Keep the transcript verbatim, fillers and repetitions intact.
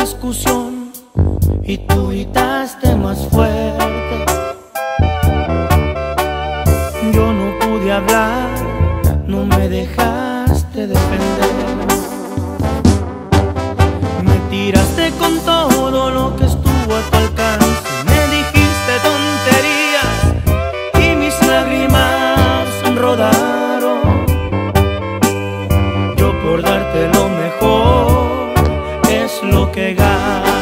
discusión y tú gritaste más fuerte. Yo no pude hablar, no me dejaste defender. Me tiraste con todo lo que estuvo a tu alcance. Me dijiste tonterías y mis lágrimas rodaron. Yo por darte lo mejor es lo que gano.